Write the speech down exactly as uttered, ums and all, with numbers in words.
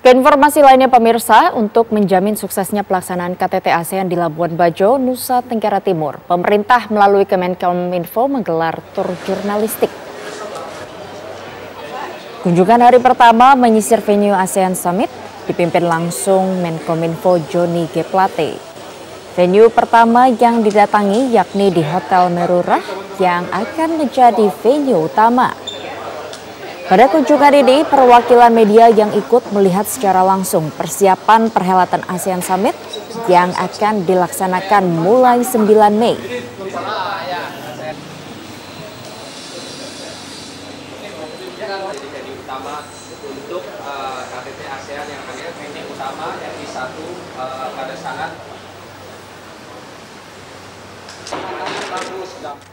Keinformasi lainnya pemirsa, untuk menjamin suksesnya pelaksanaan K T T ASEAN di Labuan Bajo, Nusa Tenggara Timur, pemerintah melalui Kemenkominfo menggelar tur jurnalistik. Kunjungan hari pertama menyisir venue ASEAN Summit dipimpin langsung Menkominfo Johnny G. Plate. Venue pertama yang didatangi yakni di Hotel Merurah yang akan menjadi venue utama. Pada kunjungan ini, perwakilan media yang ikut melihat secara langsung persiapan perhelatan ASEAN Summit yang akan dilaksanakan mulai sembilan Mei. Jadi utama untuk K T T ASEAN yang hadir, ini utama yang di satu pada saat